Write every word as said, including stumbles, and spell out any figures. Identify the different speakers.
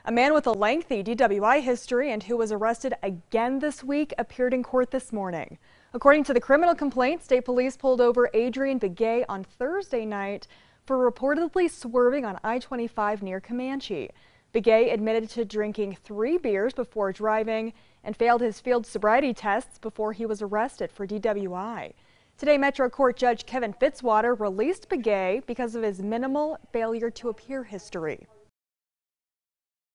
Speaker 1: A man with a lengthy D W I history and who was arrested again this week appeared in court this morning. According to the criminal complaint, state police pulled over Adrian Begay on Thursday night for reportedly swerving on I twenty-five near Comanche. Begay admitted to drinking three beers before driving and failed his field sobriety tests before he was arrested for D W I. Today, Metro Court Judge Kevin Fitzwater released Begay because of his minimal failure to appear history.